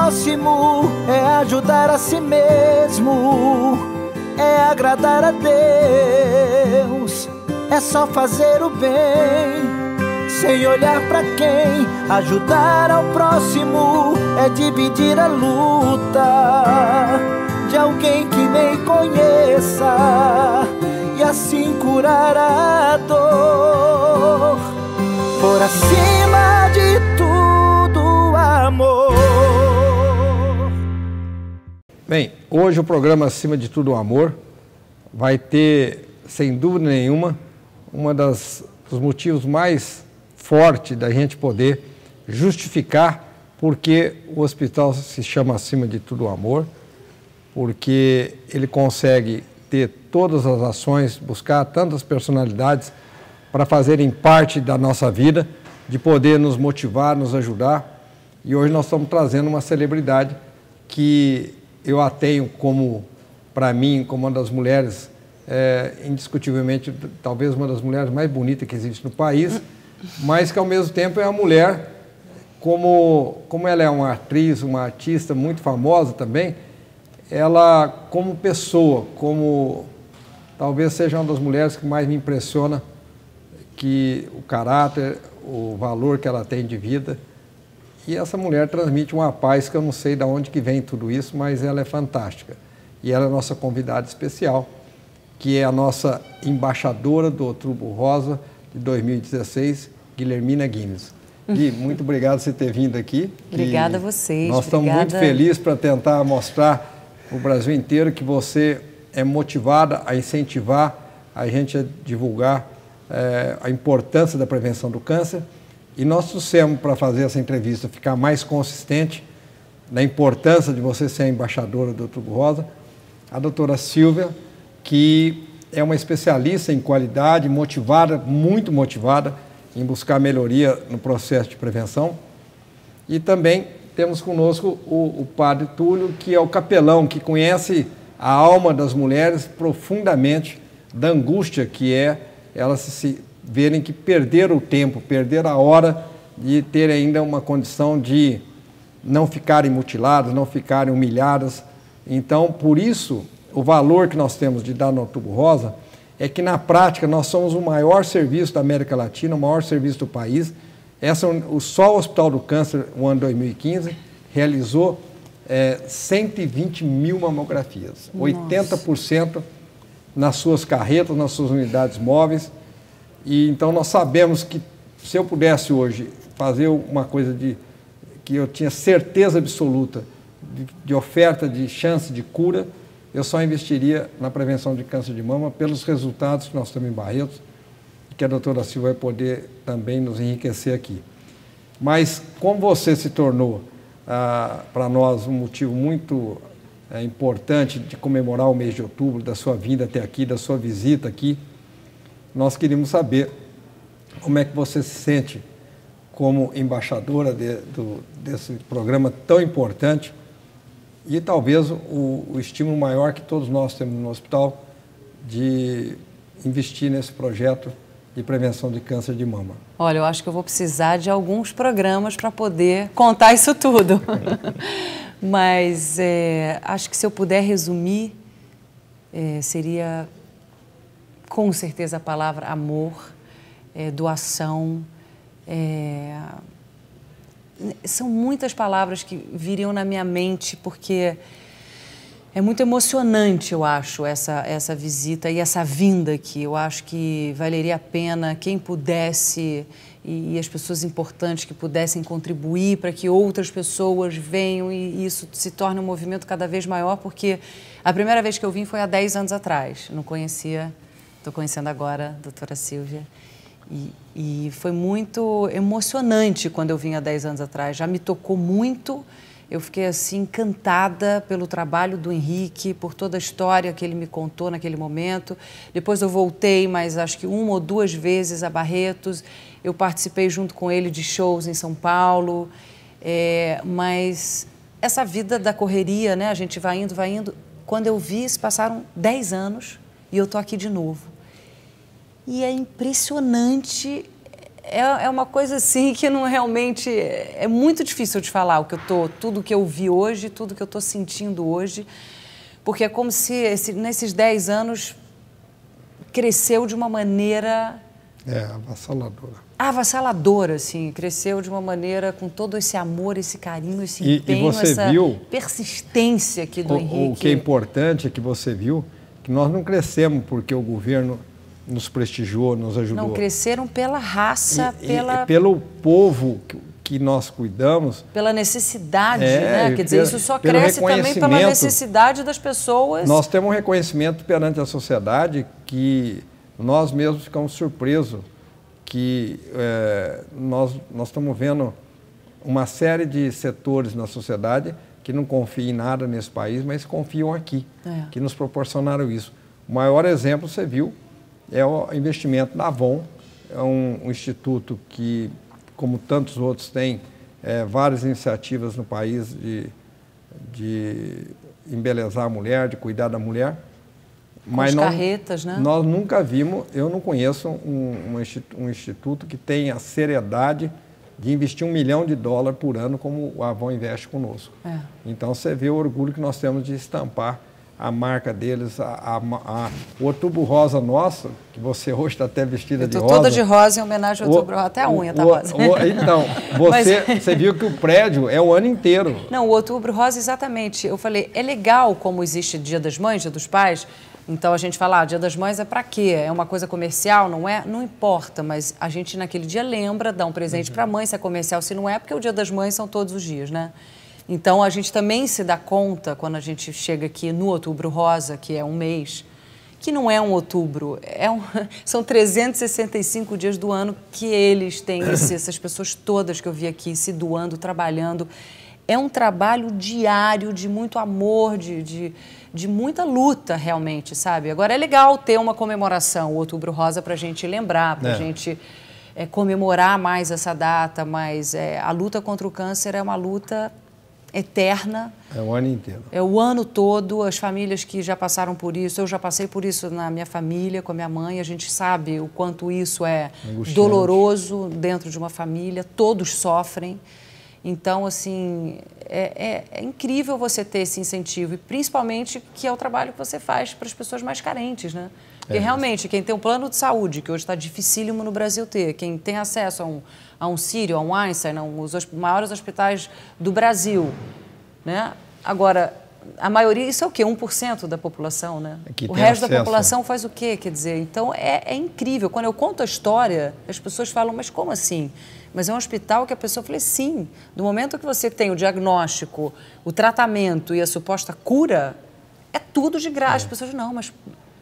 próximo é ajudar a si mesmo, é agradar a Deus, é só fazer o bem, sem olhar pra quem. Ajudar ao próximo é dividir a luta de alguém que nem conheça, e assim curar a dor. Por acima de tudo, amor. Bem, hoje o programa Acima de Tudo, Amor vai ter, sem dúvida nenhuma, dos motivos mais fortes da gente poder justificar porque o hospital se chama Acima de Tudo, Amor, porque ele consegue ter todas as ações, buscar tantas personalidades para fazerem parte da nossa vida, de poder nos motivar, nos ajudar. E hoje nós estamos trazendo uma celebridade que eu a tenho como, para mim, como uma das mulheres, indiscutivelmente, talvez uma das mulheres mais bonitas que existe no país, mas que ao mesmo tempo é uma mulher, como ela é uma atriz, uma artista muito famosa também, ela como pessoa, talvez seja uma das mulheres que mais me impressiona, que o caráter, o valor que ela tem de vida. E essa mulher transmite uma paz que eu não sei de onde que vem tudo isso, mas ela é fantástica. E ela é a nossa convidada especial, que é a nossa embaixadora do Outubro Rosa de 2016, Guilhermina Guimes. Gui, muito obrigado por você ter vindo aqui. Obrigada a vocês. Nós estamos muito felizes para tentar mostrar para o Brasil inteiro que você é motivada a incentivar a gente a divulgar a importância da prevenção do câncer. E nós trouxemos para fazer essa entrevista ficar mais consistente na importância de você ser a embaixadora do Outubro Rosa, a doutora Silvia, que é uma especialista em qualidade, motivada, muito motivada em buscar melhoria no processo de prevenção. E também temos conosco o padre Túlio, que é o capelão, que conhece a alma das mulheres profundamente, da angústia que é elas se verem que perderam o tempo, perderam a hora de ter ainda uma condição de não ficarem mutiladas, não ficarem humilhadas. Então, por isso, o valor que nós temos de dar no Outubro Rosa é que, na prática, nós somos o maior serviço da América Latina, o maior serviço do país. Só o Hospital do Câncer, no ano 2015, realizou 120 mil mamografias, nossa, 80% nas suas carretas, nas suas unidades móveis. E então nós sabemos que se eu pudesse hoje fazer uma coisa que eu tinha certeza absoluta de oferta, de chance de cura, eu só investiria na prevenção de câncer de mama pelos resultados que nós temos em Barretos, e que a doutora Silvia vai poder também nos enriquecer aqui. Mas como você se tornou para nós um motivo muito importante de comemorar o mês de outubro, da sua vinda até aqui, da sua visita aqui, nós queríamos saber como é que você se sente como embaixadora desse programa tão importante e talvez o estímulo maior que todos nós temos no hospital de investir nesse projeto de prevenção de câncer de mama. Olha, eu acho que eu vou precisar de alguns programas para poder contar isso tudo. Mas acho que se eu puder resumir, seria com certeza a palavra amor, doação. São muitas palavras que viriam na minha mente, porque é muito emocionante, eu acho, essa visita e essa vinda aqui. Eu acho que valeria a pena quem pudesse e as pessoas importantes que pudessem contribuir para que outras pessoas venham e isso se torne um movimento cada vez maior, porque a primeira vez que eu vim foi há 10 anos atrás. Não conhecia, estou conhecendo agora a doutora Silvia. E foi muito emocionante quando eu vim há 10 anos atrás. Já me tocou muito. Eu fiquei assim encantada pelo trabalho do Henrique, por toda a história que ele me contou naquele momento. Depois eu voltei, mas acho que 1 ou 2 vezes a Barretos. Eu participei junto com ele de shows em São Paulo. Mas essa vida da correria, né? A gente vai indo, vai indo. Quando eu vi, se passaram 10 anos e eu tô aqui de novo. E é impressionante é uma coisa assim que não realmente... É muito difícil de falar tudo que eu vi hoje, tudo que eu estou sentindo hoje, porque é como se nesses 10 anos cresceu de uma maneira... avassaladora. Avassaladora, assim, cresceu de uma maneira com todo esse amor, esse carinho, esse empenho, essa persistência aqui do Henrique. O que é importante é que você viu que nós não crescemos porque o governo nos prestigiou, nos ajudou. Não, cresceram pela raça, pelo povo que nós cuidamos. Pela necessidade, né? Quer dizer, isso só cresce também pela necessidade das pessoas. Nós temos um reconhecimento perante a sociedade que nós mesmos ficamos surpresos que nós estamos vendo uma série de setores na sociedade que não confiam em nada nesse país, mas confiam aqui, que nos proporcionaram isso. O maior exemplo, você viu, é o investimento na Avon, é um instituto que, como tantos outros, tem várias iniciativas no país de embelezar a mulher, de cuidar da mulher. Mas carretas, né? Nós nunca vimos, eu não conheço um instituto que tenha a seriedade de investir $1 milhão por ano como o Avon investe conosco. Então você vê o orgulho que nós temos de estampar a marca deles, o Outubro Rosa nosso, que você hoje está até vestida de rosa. Estou toda de rosa em homenagem ao Outubro Rosa, até a unha está rosa. Então, você viu que o prédio é o ano inteiro. Não, o Outubro Rosa, exatamente. Eu falei, é legal como existe Dia das Mães, Dia dos Pais. Então a gente fala, Dia das Mães é para quê? É uma coisa comercial? Não é? Não importa, mas a gente naquele dia lembra, dá um presente para a mãe, se é comercial, se não é, porque o Dia das Mães são todos os dias, né? Então a gente também se dá conta, quando a gente chega aqui no Outubro Rosa, que é um mês, que não é um outubro, são 365 dias do ano que eles têm, essas pessoas todas que eu vi aqui se doando, trabalhando. É um trabalho diário de muito amor, de muita luta, realmente, sabe? Agora, é legal ter uma comemoração, o Outubro Rosa, para a gente lembrar, para a gente comemorar mais essa data, mas a luta contra o câncer é uma luta eterna. É o ano inteiro. É o ano todo, as famílias que já passaram por isso, eu já passei por isso na minha família, com a minha mãe, a gente sabe o quanto isso é doloroso dentro de uma família, todos sofrem. Então, assim, é incrível você ter esse incentivo, e principalmente que é o trabalho que você faz para as pessoas mais carentes, né? Porque realmente, quem tem um plano de saúde, que hoje está dificílimo no Brasil ter, quem tem acesso a um Sírio, a um Einstein, os maiores hospitais do Brasil, né? Agora, a maioria, isso é o quê? 1% da população, né? O resto da população faz o quê? Quer dizer, então é incrível. Quando eu conto a história, as pessoas falam, mas como assim? Mas é um hospital que a pessoa fala, sim, no momento que você tem o diagnóstico, o tratamento e a suposta cura, é tudo de graça. As pessoas, não, mas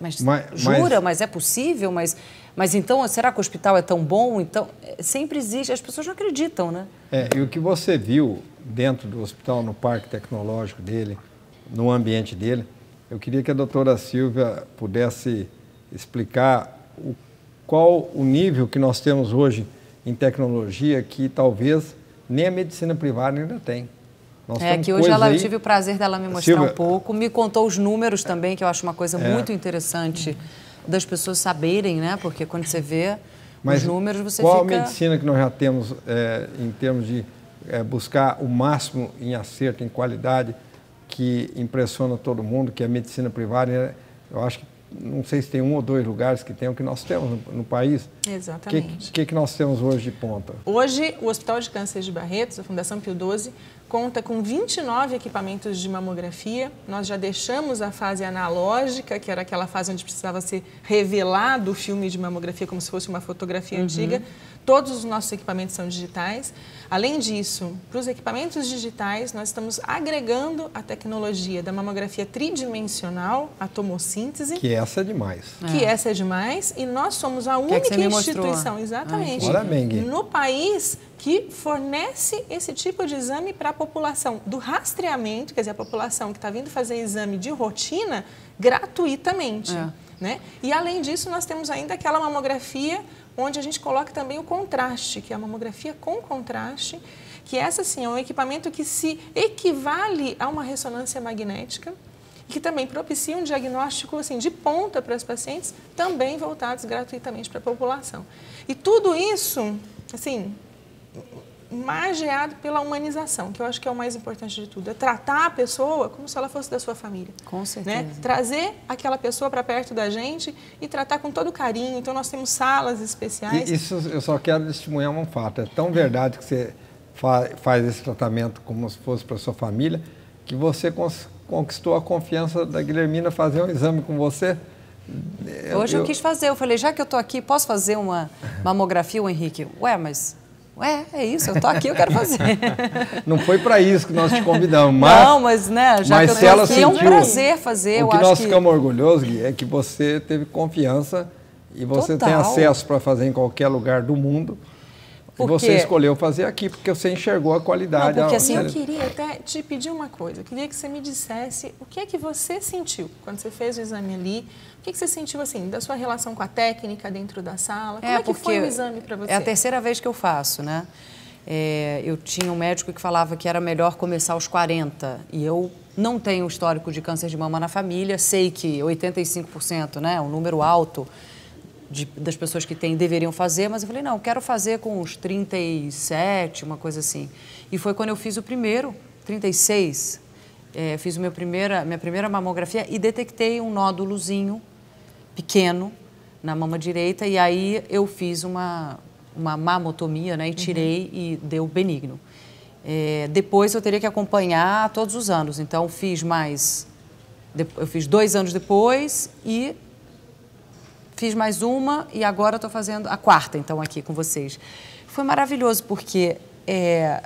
jura? Mas é possível? Mas então, será que o hospital é tão bom? Então, sempre existe, as pessoas não acreditam, né? E o que você viu dentro do hospital, no parque tecnológico dele, no ambiente dele, eu queria que a doutora Silvia pudesse explicar qual o nível que nós temos hoje em tecnologia que talvez nem a medicina privada ainda tem. Que hoje eu tive o prazer dela me mostrar um pouco, me contou os números também, que eu acho uma coisa muito interessante das pessoas saberem, né? Porque quando você vê os números, você qual a medicina que nós já temos em termos de buscar o máximo em acerto, em qualidade, que impressiona todo mundo, que é a medicina privada? Eu acho que não sei se tem 1 ou 2 lugares que tem o que nós temos no país. Exatamente. O que nós temos hoje de ponta? Hoje, o Hospital de Câncer de Barretos, a Fundação Pio XII, conta com 29 equipamentos de mamografia. Nós já deixamos a fase analógica, que era aquela fase onde precisava ser revelado o filme de mamografia como se fosse uma fotografia antiga. Todos os nossos equipamentos são digitais. Além disso, para os equipamentos digitais, nós estamos agregando a tecnologia da mamografia tridimensional, a tomossíntese. Que essa é demais. Essa é demais. E nós somos a única instituição, exatamente, no país que fornece esse tipo de exame para a população do rastreamento, quer dizer, a população que está vindo fazer exame de rotina gratuitamente. Né? E, além disso, nós temos ainda aquela mamografia onde a gente coloca também o contraste, que é a mamografia com contraste, que essa, sim, é um equipamento que se equivale a uma ressonância magnética, que também propicia um diagnóstico assim, de ponta para os pacientes, também voltados gratuitamente para a população. E tudo isso assim, margeado pela humanização, que eu acho que é o mais importante de tudo. É tratar a pessoa como se ela fosse da sua família. Com certeza. Né? Trazer aquela pessoa para perto da gente e tratar com todo carinho. Então, nós temos salas especiais. Isso eu só quero testemunhar um fato. É tão verdade que você faz esse tratamento como se fosse para sua família, que você conquistou a confiança da Guilhermina fazer um exame com você. Hoje eu quis fazer, eu falei, já que eu estou aqui, posso fazer uma mamografia, o Henrique? É isso, eu estou aqui, eu quero fazer. Não foi para isso que nós te convidamos, mas né, já que eu estou aqui, é um prazer fazer. O que nós ficamos orgulhosos, Gui, é que você teve confiança e você tem acesso para fazer em qualquer lugar do mundo. E você escolheu fazer aqui, porque você enxergou a qualidade. Não, porque assim, eu queria até te pedir uma coisa. Eu queria que você me dissesse o que é que você sentiu quando você fez o exame ali. O que você sentiu, assim, da sua relação com a técnica dentro da sala? Como é que foi o exame para você? É a terceira vez que eu faço, né? Eu tinha um médico que falava que era melhor começar aos 40. E eu não tenho histórico de câncer de mama na família. Sei que 85%, né, é um número alto das pessoas que deveriam fazer, mas eu falei, não, quero fazer com uns 37, uma coisa assim. E foi quando eu fiz o primeiro, 36, fiz minha primeira mamografia e detectei um nódulozinho pequeno na mama direita, e aí eu fiz uma mamotomia, né, e tirei e deu benigno. Depois eu teria que acompanhar todos os anos, então eu fiz 2 anos depois e fiz mais uma e agora estou fazendo a 4ª, então, aqui com vocês. Foi maravilhoso, porque é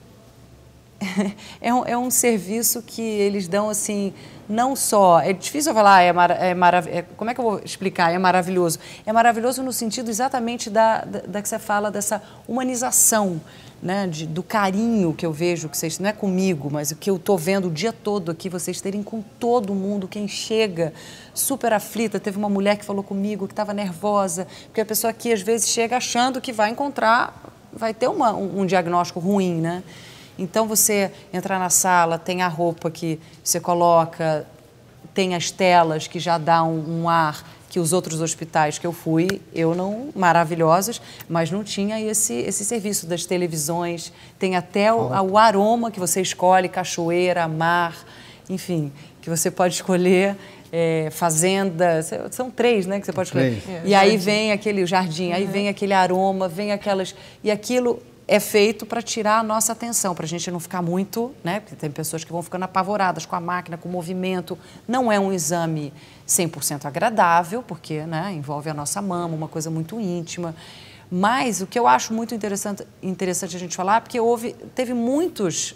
um serviço que eles dão, assim, não só... É difícil eu falar, como é que eu vou explicar? É maravilhoso. É maravilhoso no sentido exatamente da que você fala, dessa humanização, né, do carinho que eu vejo, que vocês, não é comigo, mas o que eu estou vendo o dia todo aqui, vocês terem com todo mundo, quem chega super aflita. Teve uma mulher que falou comigo que estava nervosa, porque a pessoa aqui às vezes chega achando que vai ter um diagnóstico ruim, né? Então você entra na sala, tem a roupa que você coloca, tem as telas que já dá um ar que os outros hospitais que eu fui, maravilhosos, mas não tinha esse serviço das televisões. Tem até o aroma que você escolhe, cachoeira, mar, enfim, que você pode escolher, fazenda, são 3, né, que você pode escolher. E aí vem aquele jardim, aí vem aquele aroma, vem aquelas... E aquilo é feito para tirar a nossa atenção, para a gente não ficar muito, né? Porque tem pessoas que vão ficando apavoradas com a máquina, com o movimento. Não é um exame 100% agradável, porque, né, envolve a nossa mama, uma coisa muito íntima. Mas o que eu acho muito interessante a gente falar, porque teve muitas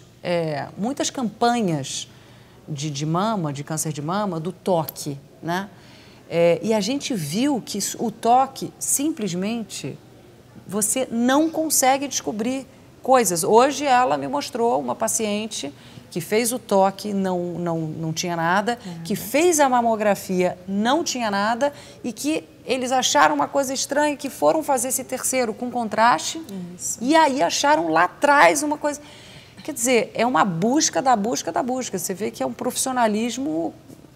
campanhas de mama, de câncer de mama, do toque, né? E a gente viu que o toque, simplesmente, você não consegue descobrir coisas. Hoje ela me mostrou uma paciente que fez o toque, não tinha nada, que fez a mamografia, não tinha nada, e que eles acharam uma coisa estranha, que foram fazer esse terceiro com contraste, e aí acharam lá atrás uma coisa... Quer dizer, é uma busca da busca da busca. Você vê que é um profissionalismo,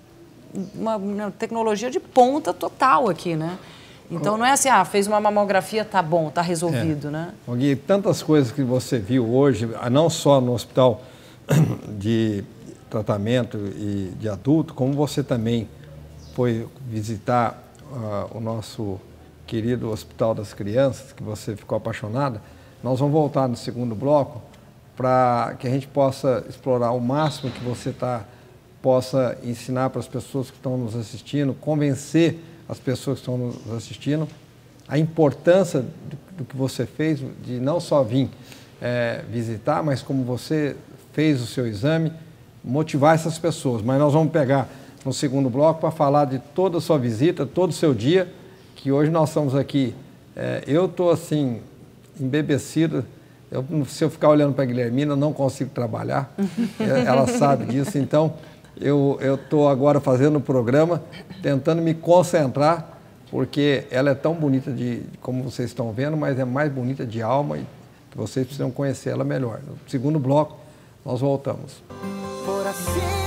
uma tecnologia de ponta total aqui, né? Então não é assim, fez uma mamografia, tá bom, tá resolvido, né? Gui, tantas coisas que você viu hoje, não só no hospital de tratamento e de adulto, como você também foi visitar o nosso querido Hospital das Crianças, que você ficou apaixonada. Nós vamos voltar no segundo bloco para que a gente possa explorar o máximo que você possa ensinar para as pessoas que estão nos assistindo, convencer as pessoas que estão nos assistindo, a importância do que você fez, de não só vir visitar, mas como você fez o seu exame, motivar essas pessoas. Mas nós vamos pegar no segundo bloco para falar de toda a sua visita, todo o seu dia, que hoje nós estamos aqui. Eu estou assim, embebecido. Se eu ficar olhando para a Guilhermina, eu não consigo trabalhar. Ela sabe disso, então... Eu estou agora fazendo o programa, tentando me concentrar, porque ela é tão bonita, como vocês estão vendo, mas é mais bonita de alma e vocês precisam conhecer ela melhor. No segundo bloco, nós voltamos. Por assim